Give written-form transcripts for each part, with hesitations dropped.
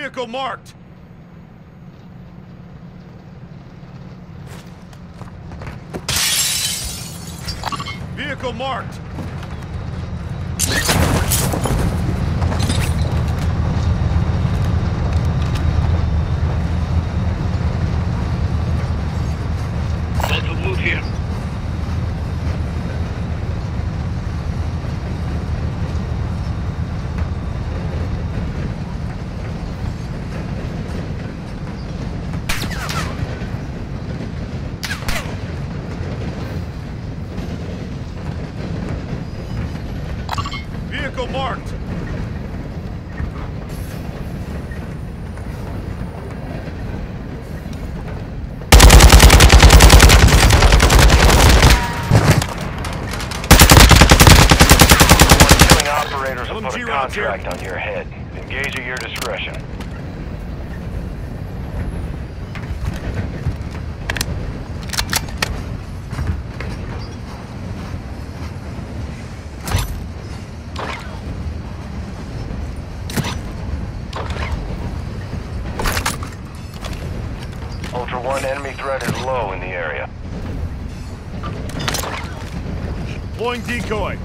Vehicle marked! Vehicle marked! Let's move here. Vehicle marked! Killing operators will put a LMG rounds here. contract on your head. Engage at your discretion. Ultra One, enemy threat is low in the area. Deploying decoy.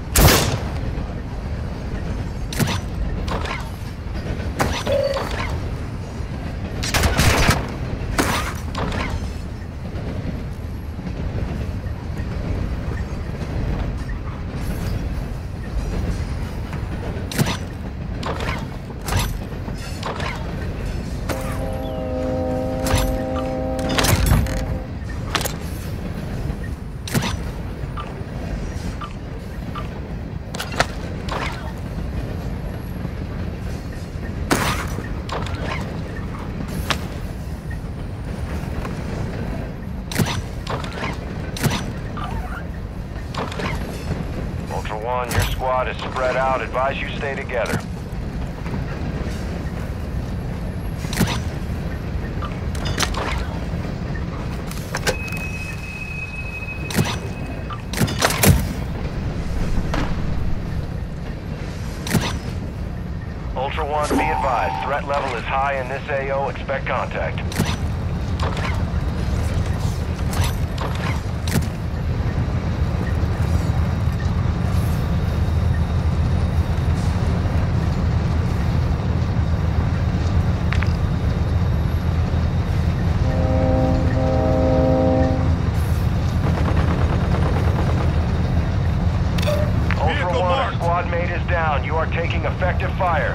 Ultra One, your squad is spread out. Advise you stay together. Ultra One, be advised. Threat level is high in this AO. Expect contact. Ultra One, a squad mate is down. You are taking effective fire.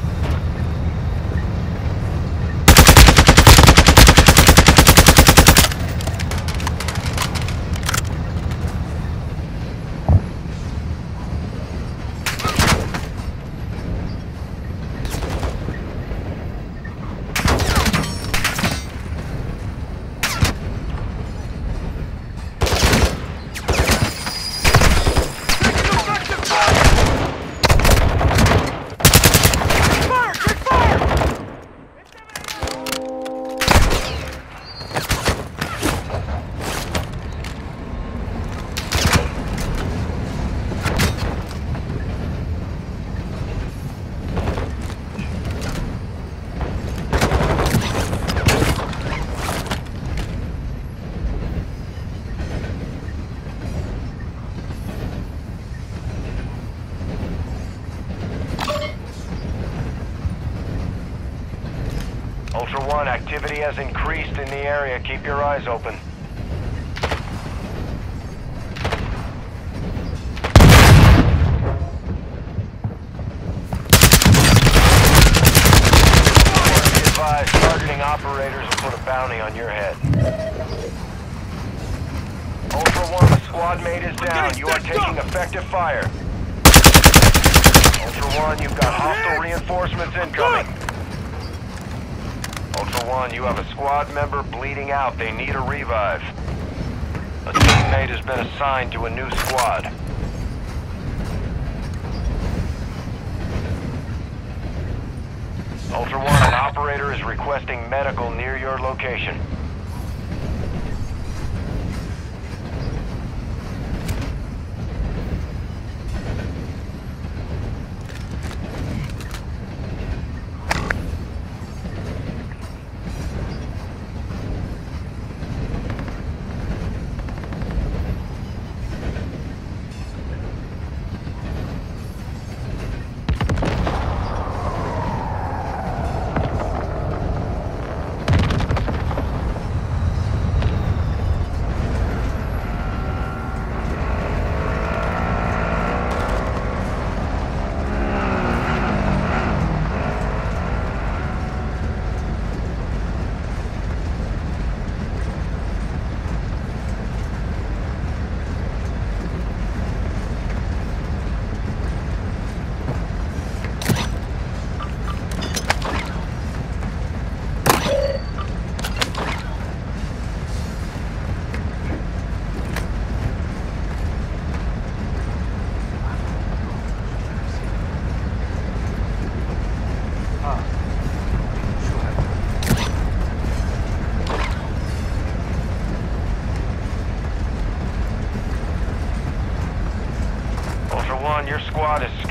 Ultra One, activity has increased in the area. Keep your eyes open. Be advised, targeting operators will put a bounty on your head. Ultra One, a squad mate is down. You are taking effective fire. Ultra One, you've got hostile reinforcements incoming. Ultra One, you have a squad member bleeding out. They need a revive. A teammate has been assigned to a new squad. Ultra One, an operator is requesting medical near your location.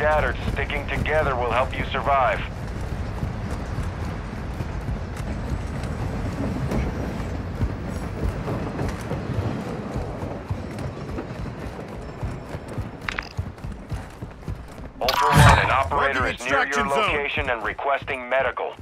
scattered. Sticking together will help you survive. Ultra One, an operator Marking is near your extraction zone. location and requesting medical.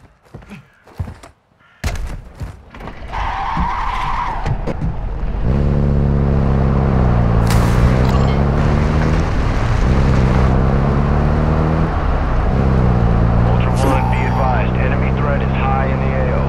Ultra One, be advised, enemy threat is high in the AO.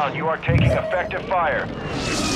down. You are taking effective fire.